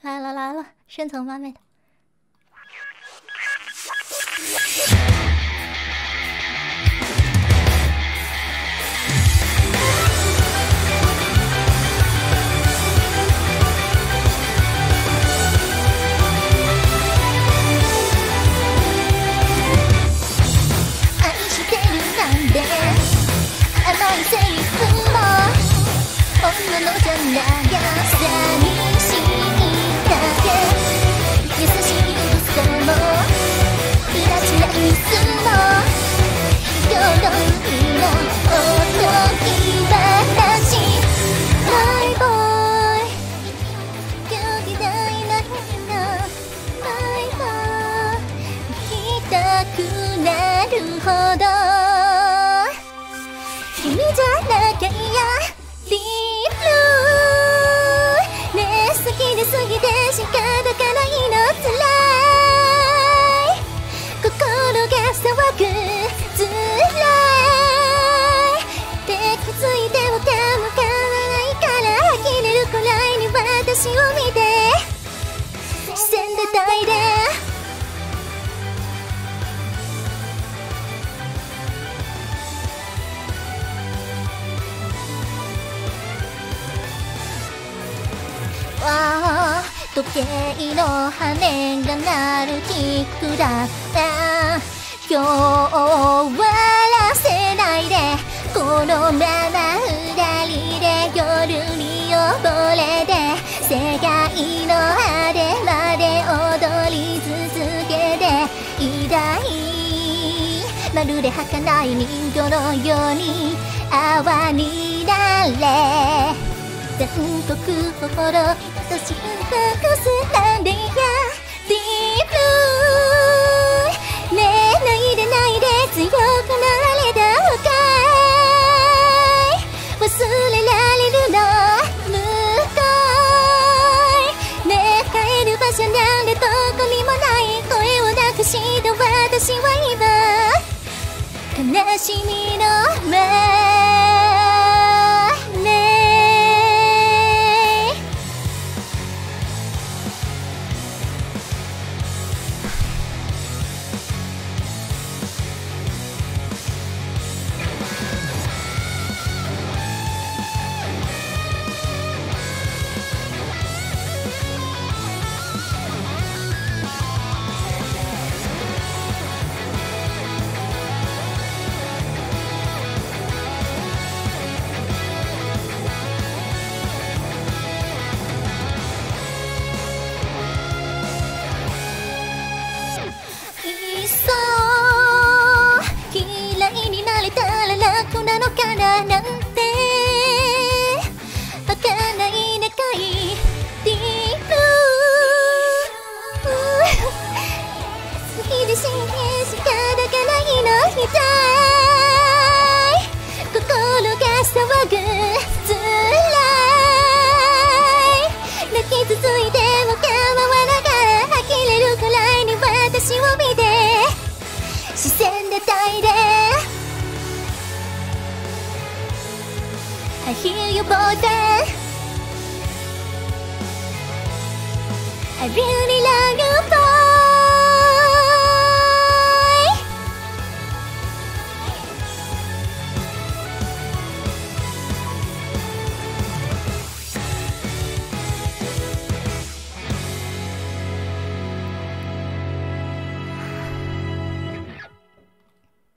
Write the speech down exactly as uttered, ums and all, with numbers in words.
来了来了，深层完美的。愛してるなんて甘いセリフも女のじゃなや寂しいだけ優しい嘘もいらちないミスもよどみのおとぎ話マイボーイ今日大な変なマイボーイ行きたくなるほど君じゃなきゃ嫌ディープルーねえ好きですぎて仕方がないのつらい心が騒ぐつらいで気づいても手も買わないから呆れるくらいに私を見て視線で抱いて時計の羽が鳴るキックだった今日終わらせないでこのまま二人で夜に溺れて世界の果てまで踊り続けていたいまるで儚い人魚のように泡になれ全国ほど愛しい隠すなんでやディープルーねえないでないで強くなれたのかい忘れられるの向こうねえ帰る場所なんてどこにもない声をなくした私は今悲しみの前嫌いになれたら楽なのかななんてわかんないでかいディープ好きで真剣しかだかないのみたい心が騒ぐつらい泣き続いても構わながら呆れるくらいに私を見て視線で抱いて I hear your boyfriend I really love